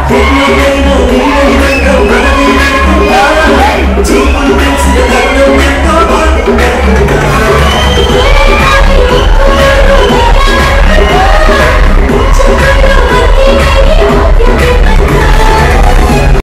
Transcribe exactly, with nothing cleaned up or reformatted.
Then you'll be no need to go running. Take me to the